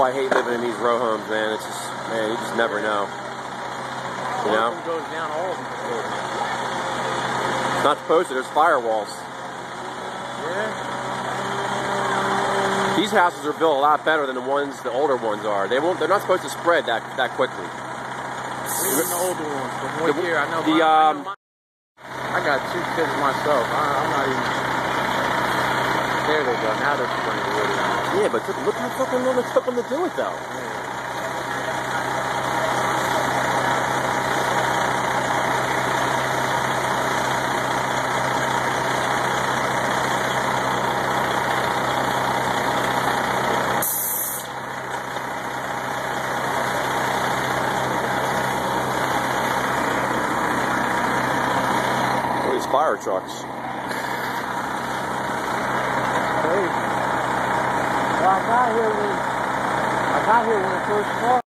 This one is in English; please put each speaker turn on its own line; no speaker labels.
I hate living in these row homes, man. It's just, man, you just never know. You know?
It goes down, all of them go down.
It's not supposed to. There's firewalls.
Yeah.
These houses are built a lot better than the older ones are. They're not supposed to spread that quickly.
Even the older ones. From what year? I know. I got 2 kids myself. I'm not even. There they go. Now they're spraying the wood.
Yeah, but look how fucking long it took them to do it, though.
Yeah.
Fire trucks.
Hey. Well, I got here when it first started.